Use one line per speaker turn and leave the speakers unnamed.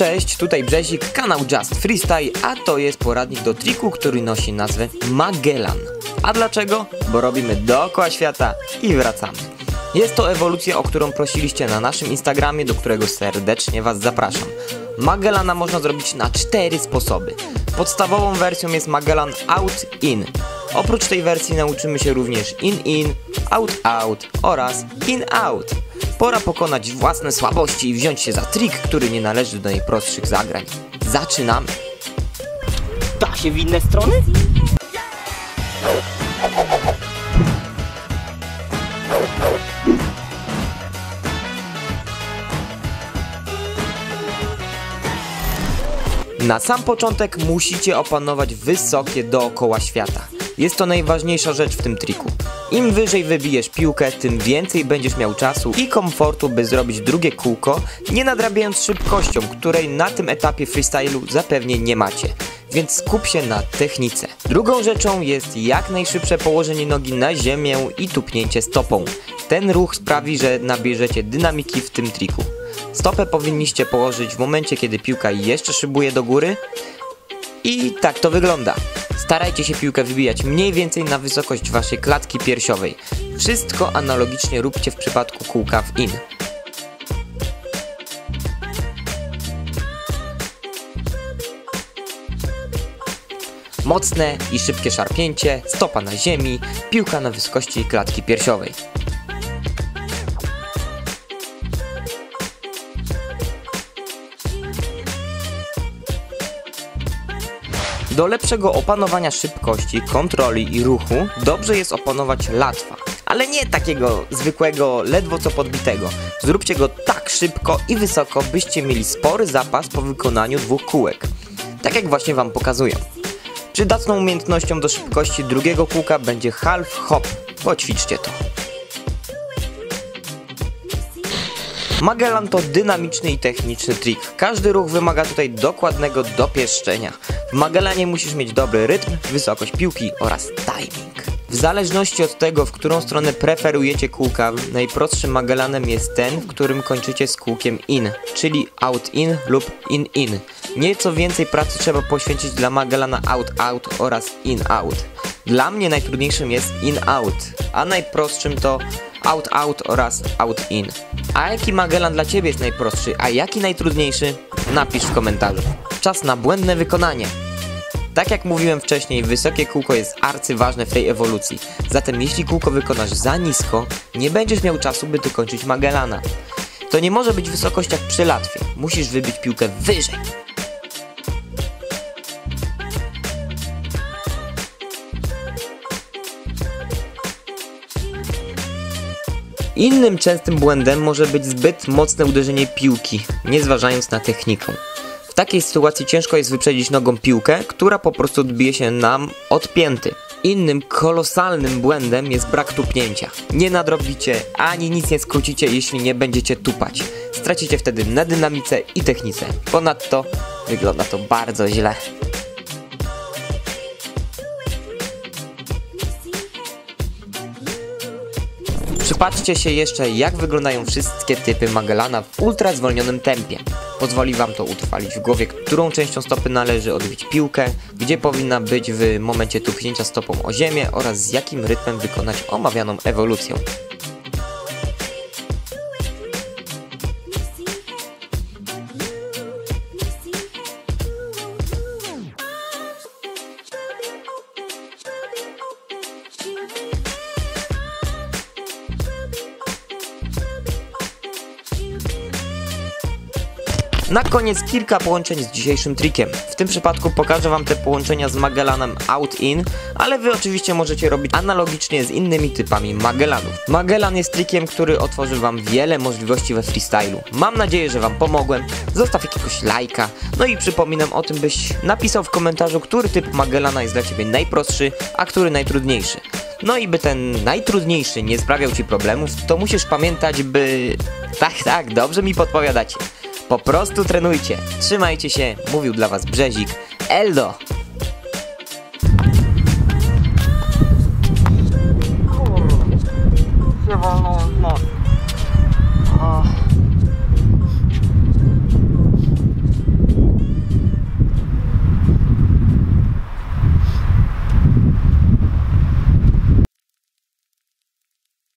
Cześć, tutaj Brzezik, kanał Just Freestyle, a to jest poradnik do triku, który nosi nazwę Magellan. A dlaczego? Bo robimy dookoła świata i wracamy. Jest to ewolucja, o którą prosiliście na naszym Instagramie, do którego serdecznie Was zapraszam. Magellana można zrobić na 4 sposoby. Podstawową wersją jest Magellan Out-In. Oprócz tej wersji nauczymy się również In-In, Out-Out oraz In-Out. Pora pokonać własne słabości i wziąć się za trik, który nie należy do najprostszych zagrań. Zaczynamy!
Da się w inne strony?
Na sam początek musicie opanować wysokie dookoła świata. Jest to najważniejsza rzecz w tym triku. Im wyżej wybijesz piłkę, tym więcej będziesz miał czasu i komfortu, by zrobić drugie kółko, nie nadrabiając szybkością, której na tym etapie freestylu zapewnie nie macie. Więc skup się na technice. Drugą rzeczą jest jak najszybsze położenie nogi na ziemię i tupnięcie stopą. Ten ruch sprawi, że nabierzecie dynamiki w tym triku. Stopę powinniście położyć w momencie, kiedy piłka jeszcze szybuje do góry. I tak to wygląda. Starajcie się piłkę wybijać mniej więcej na wysokość waszej klatki piersiowej. Wszystko analogicznie róbcie w przypadku kółka w in. Mocne i szybkie szarpnięcie, stopa na ziemi, piłka na wysokości klatki piersiowej. Do lepszego opanowania szybkości, kontroli i ruchu dobrze jest opanować latwa. Ale nie takiego zwykłego, ledwo co podbitego. Zróbcie go tak szybko i wysoko, byście mieli spory zapas po wykonaniu 2 kółek. Tak jak właśnie Wam pokazuję. Przydatną umiejętnością do szybkości drugiego kółka będzie half hop. Poćwiczcie to. Magellan to dynamiczny i techniczny trik. Każdy ruch wymaga tutaj dokładnego dopieszczenia. W Magellanie musisz mieć dobry rytm, wysokość piłki oraz timing. W zależności od tego, w którą stronę preferujecie kółka, najprostszym Magellanem jest ten, w którym kończycie z kółkiem in, czyli out-in lub in-in. Nieco więcej pracy trzeba poświęcić dla Magellana out-out oraz in-out. Dla mnie najtrudniejszym jest in-out, a najprostszym to out-out oraz out-in. A jaki Magellan dla Ciebie jest najprostszy, a jaki najtrudniejszy? Napisz w komentarzu. Czas na błędne wykonanie. Tak jak mówiłem wcześniej, wysokie kółko jest arcyważne w tej ewolucji. Zatem jeśli kółko wykonasz za nisko, nie będziesz miał czasu, by dokończyć Magellana. To nie może być wysokość jak przy latwie. Musisz wybić piłkę wyżej. Innym częstym błędem może być zbyt mocne uderzenie piłki, nie zważając na technikę. W takiej sytuacji ciężko jest wyprzedzić nogą piłkę, która po prostu odbije się nam od pięty. Innym kolosalnym błędem jest brak tupnięcia. Nie nadrobicie ani nic nie skrócicie, jeśli nie będziecie tupać. Stracicie wtedy na dynamice i technice. Ponadto wygląda to bardzo źle. Przypatrzcie się jeszcze, jak wyglądają wszystkie typy Magellana w ultra zwolnionym tempie. Pozwoli Wam to utrwalić w głowie, którą częścią stopy należy odbić piłkę, gdzie powinna być w momencie tupnięcia stopą o ziemię oraz z jakim rytmem wykonać omawianą ewolucję. Na koniec kilka połączeń z dzisiejszym trikiem. W tym przypadku pokażę Wam te połączenia z Magellanem out-in, ale Wy oczywiście możecie robić analogicznie z innymi typami Magellanów. Magellan jest trikiem, który otworzy Wam wiele możliwości we freestylu. Mam nadzieję, że Wam pomogłem. Zostaw jakiegoś lajka. No i przypominam o tym, byś napisał w komentarzu, który typ Magellana jest dla Ciebie najprostszy, a który najtrudniejszy. No i by ten najtrudniejszy nie sprawiał Ci problemów, to musisz pamiętać, by... Tak, dobrze mi podpowiadacie. Po prostu trenujcie. Trzymajcie się. Mówił dla Was Brzezik. Eldo!
Się walnąłem w nos.